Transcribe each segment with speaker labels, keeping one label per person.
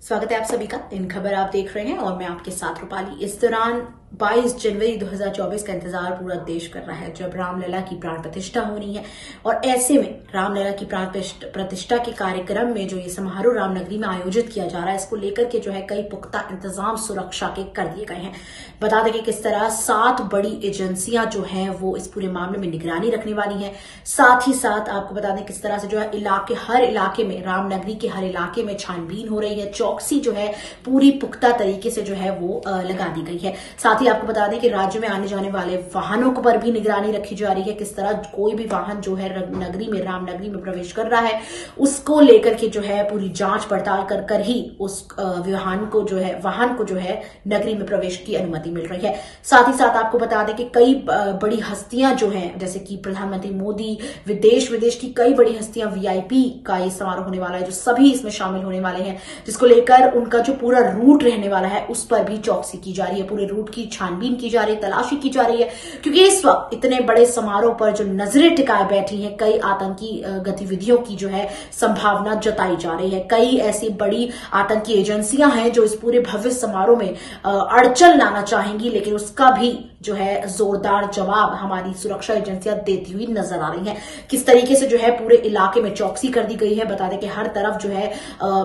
Speaker 1: स्वागत है आप सभी का। इन खबर आप देख रहे हैं और मैं आपके साथ रूपाली। इस दौरान 22 जनवरी 2024 का इंतजार पूरा देश कर रहा है, जब रामलला की प्राण प्रतिष्ठा होनी है। और ऐसे में रामलला की प्राण प्रतिष्ठा के कार्यक्रम में जो ये समारोह रामनगरी में आयोजित किया जा रहा है, इसको लेकर के जो है कई पुख्ता इंतजाम सुरक्षा के कर दिए गए हैं। बता दें कि किस तरह 7 बड़ी एजेंसियां जो हैं वो इस पूरे मामले में निगरानी रखने वाली हैं। साथ ही साथ आपको बता दें किस तरह से जो है हर इलाके में, रामनगरी के हर इलाके में छानबीन हो रही है। चौकसी जो है पूरी पुख्ता तरीके से जो है वो लगा दी गई है। साथ ही आपको बता दें कि राज्य में आने जाने वाले वाहनों पर भी निगरानी रखी जा रही है। किस तरह कोई भी वाहन जो है रामनगरी में प्रवेश कर रहा है, उसको लेकर के जो है पूरी जांच पड़ताल कर ही उस वाहन को जो है नगरी में प्रवेश की अनुमति मिल रही है। साथ ही साथ आपको बता दें कि कई बड़ी हस्तियां जो हैं, जैसे कि प्रधानमंत्री मोदी, विदेश की कई बड़ी हस्तियां, वीआईपी का ये समारोह होने वाला है, जो सभी इसमें शामिल होने वाले हैं, जिसको लेकर उनका जो पूरा रूट रहने वाला है उस पर भी चौकसी की जा रही है। पूरे रूट की छानबीन की जा रही है, तलाशी की जा रही है, क्योंकि इस वक्त इतने बड़े समारोह पर जो नजरें टिकाए बैठी हैं, कई आतंकी गतिविधियों की जो है संभावना जताई जा रही है। कई ऐसी बड़ी आतंकी एजेंसियां हैं जो इस पूरे भव्य समारोह में अड़चन लाना चाहेंगी, लेकिन उसका भी जो है जोरदार जवाब हमारी सुरक्षा एजेंसियां देती हुई नजर आ रही हैं। किस तरीके से जो है पूरे इलाके में चौकसी कर दी गई है। बता दें कि हर तरफ जो है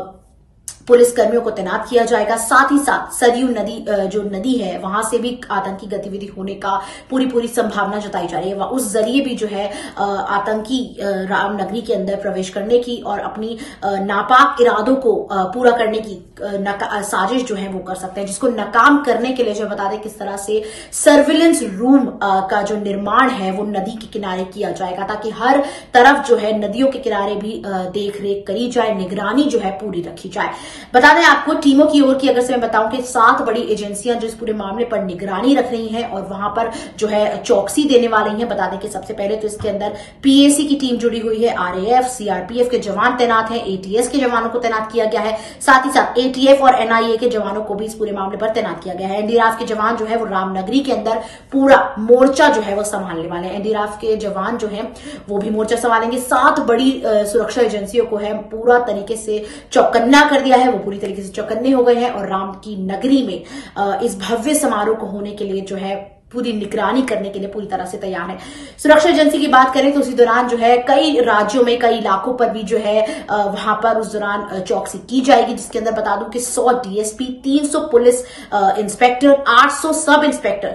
Speaker 1: पुलिस कर्मियों को तैनात किया जाएगा। साथ ही साथ सरयू नदी जो नदी है, वहां से भी आतंकी गतिविधि होने का पूरी संभावना जताई जा रही है। उस जरिए भी जो है आतंकी रामनगरी के अंदर प्रवेश करने की और अपनी नापाक इरादों को पूरा करने की साजिश जो है वो कर सकते हैं, जिसको नाकाम करने के लिए जो बता दें किस तरह से सर्विलेंस रूम का जो निर्माण है वो नदी के किनारे किया जाएगा, ताकि हर तरफ जो है नदियों के किनारे भी देख रेख करी जाए, निगरानी जो है पूरी रखी जाए। बता दें आपको टीमों की ओर की अगर से मैं बताऊं कि 7 बड़ी एजेंसियां जो इस पूरे मामले पर निगरानी रख रही हैं और वहां पर जो है चौकसी देने वाली हैं। बता दें कि सबसे पहले तो इसके अंदर पीएसी की टीम जुड़ी हुई है, आरएएफ, सीआरपीएफ के जवान तैनात हैं, एटीएस के जवानों को तैनात किया गया है। साथ ही साथ एटीएफ और एनआईए के जवानों को भी इस पूरे मामले पर तैनात किया गया है। एनडीआरएफ के जवान जो है वो रामनगरी के अंदर पूरा मोर्चा जो है वो संभालने वाले हैं। एनडीआरएफ के जवान जो है वो भी मोर्चा संभालेंगे। 7 बड़ी सुरक्षा एजेंसियों को है पूरा तरीके से चौकन्ना कर दिया है, वो पूरी तरीके से चौकन्ने हो गए हैं और राम की नगरी में इस भव्य समारोह को होने के लिए जो है पूरी निगरानी करने के लिए पूरी तरह से तैयार है। सुरक्षा एजेंसी की बात करें तो उसी दौरान जो है कई राज्यों में, कई इलाकों पर भी जो है वहां पर उस दौरान चौकसी की जाएगी, जिसके अंदर बता दूं कि 100 DSP, 300 police inspector, 800 sub inspector,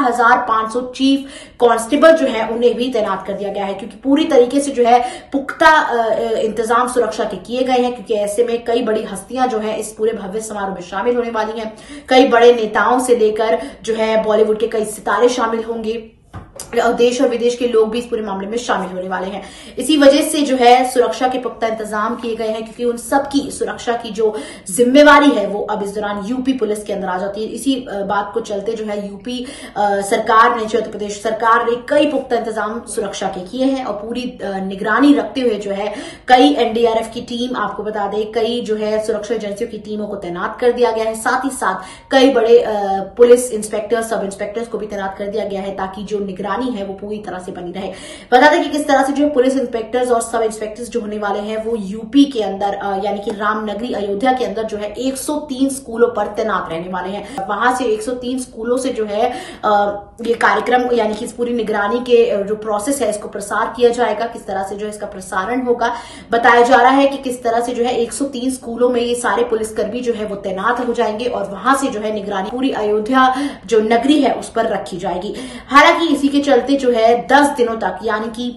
Speaker 1: 4500 chief constable जो है उन्हें भी तैनात कर दिया गया है, क्योंकि पूरी तरीके से जो है पुख्ता इंतजाम सुरक्षा के किए गए हैं। क्योंकि ऐसे में कई बड़ी हस्तियां जो है इस पूरे भव्य समारोह में शामिल होने वाली हैं। कई बड़े नेताओं से लेकर जो है बॉलीवुड के कई सितारे शामिल होंगे, देश और विदेश के लोग भी इस पूरे मामले में शामिल होने वाले हैं। इसी वजह से जो है सुरक्षा के पुख्ता इंतजाम किए गए हैं, क्योंकि उन सबकी सुरक्षा की जो जिम्मेवारी है वो अब इस दौरान यूपी पुलिस के अंदर आ जाती है। इसी बात को चलते जो है यूपी सरकार ने, उत्तर प्रदेश सरकार ने कई पुख्ता इंतजाम सुरक्षा के किए हैं और पूरी निगरानी रखते हुए जो है कई एनडीआरएफ की टीम, आपको बता दें कई जो है सुरक्षा एजेंसियों की टीमों को तैनात कर दिया गया है। साथ ही साथ कई बड़े पुलिस इंस्पेक्टर, सब इंस्पेक्टर्स को भी तैनात कर दिया गया है, ताकि जो निगरानी है वो पूरी तरह से बनी रहे। बता दें कि किस तरह से जो पुलिस इंस्पेक्टर्स और सब इंस्पेक्टर्स जो होने वाले हैं वो यूपी के अंदर यानी कि रामनगरी अयोध्या के अंदर जो है 103 स्कूलों पर तैनात रहने वाले हैं। वहां से 103 स्कूलों से जो है ये कार्यक्रम यानी कि इस पूरी निगरानी के जो प्रोसेस है इसको प्रसार किया जाएगा। किस तरह से जो है इसका प्रसारण होगा, बताया जा रहा है कि किस तरह से जो है 103 स्कूलों में ये सारे पुलिसकर्मी जो है वो तैनात हो जाएंगे और वहां से जो है निगरानी पूरी अयोध्या जो नगरी है उस पर रखी जाएगी। हालांकि इसी के चलते जो है 10 दिनों तक यानी कि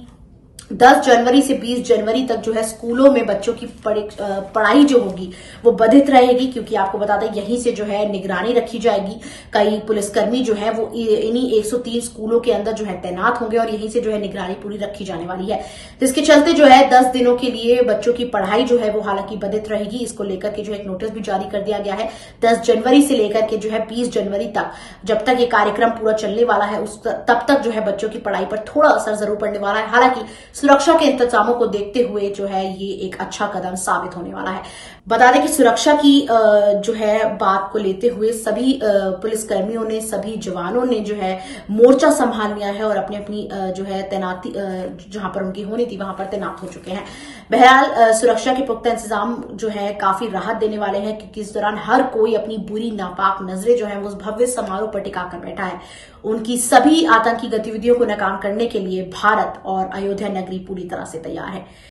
Speaker 1: 10 जनवरी से 20 जनवरी तक जो है स्कूलों में बच्चों की पढ़ाई जो होगी वो बाधित रहेगी, क्योंकि आपको बता दें यहीं से जो है निगरानी रखी जाएगी। कई पुलिसकर्मी जो है वो इन्हीं 103 स्कूलों के अंदर जो है तैनात होंगे और यहीं से जो है निगरानी पूरी रखी जाने वाली है। तो इसके चलते जो है 10 दिनों के लिए बच्चों की पढ़ाई जो है वो हालांकि बाधित रहेगी। इसको लेकर के जो एक नोटिस भी जारी कर दिया गया है। 10 जनवरी से लेकर के जो है 20 जनवरी तक, जब तक ये कार्यक्रम पूरा चलने वाला है तब तक जो है बच्चों की पढ़ाई पर थोड़ा असर जरूर पड़ने वाला है। हालांकि सुरक्षा के इंतजामों को देखते हुए जो है ये एक अच्छा कदम साबित होने वाला है। बता दें कि सुरक्षा की जो है बात को लेते हुए सभी पुलिसकर्मियों ने, सभी जवानों ने जो है मोर्चा संभाल लिया है और अपनी अपनी जो है तैनाती जहां पर उनकी होनी थी वहां पर तैनात हो चुके हैं। बहरहाल सुरक्षा के पुख्ता इंतजाम जो है काफी राहत देने वाले हैं, क्योंकि इस दौरान हर कोई अपनी बुरी नापाक नजरें जो है वो उस भव्य समारोह पर टिकाकर बैठा है। उनकी सभी आतंकी गतिविधियों को नाकाम करने के लिए भारत और अयोध्या नगरी पूरी तरह से तैयार है।